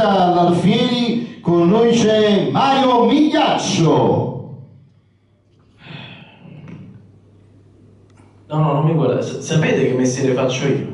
Buonasera all'Alfieri, con noi c'è Mario Migliaccio. No, non mi guardate. Sapete che mestiere faccio io?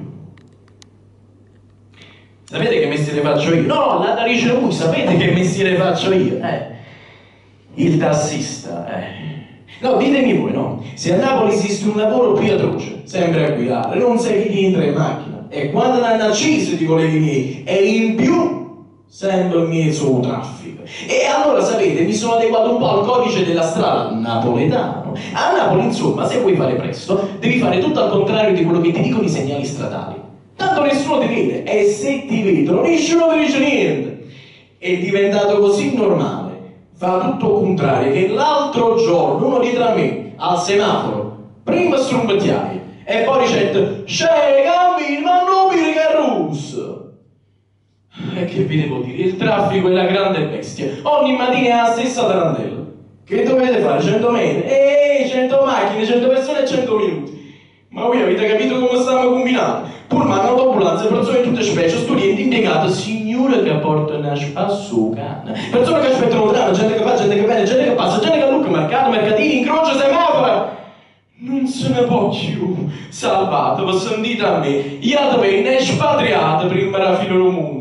Sapete che mestiere faccio io? No, la dice lui, sapete che mestiere faccio io? Il tassista, No, ditemi voi, no? Se a Napoli esiste un lavoro più atroce, sempre a guidare, non sai chi entra in macchina, e quando l'hanno acceso di colleghi miei, e in più, sempre in mezzo al traffico. E allora, sapete, mi sono adeguato un po' al codice della strada napoletano. A Napoli, insomma, se vuoi fare presto, devi fare tutto al contrario di quello che ti dicono i segnali stradali. Tanto nessuno ti vede, e se ti vedono, nessuno ti dice niente. È diventato così normale, fa tutto il contrario, che l'altro giorno uno dietro a me, al semaforo, prima strumpettiai, e poi dicendo, «C'è, cammini, ma non mi riga russo!» E che vi devo dire, il traffico è la grande bestia, ogni mattina è la stessa tarantella. Che dovete fare? 100 metri? 100 macchine, 100 persone e 100 minuti. Ma voi avete capito come stiamo combinando? Pullman, autoambulanze, persone di tutte specie, studenti, impiegati, signore che portano a spasso canna, persone che aspettano un treno, gente che fa, gente che viene, gente che passa, gente che lucca, mercato, mercatini, incrocio, semaforo. Non se ne può più. Salvatevi, sentite a me. Io devo essere espatriato prima della fine del mondo.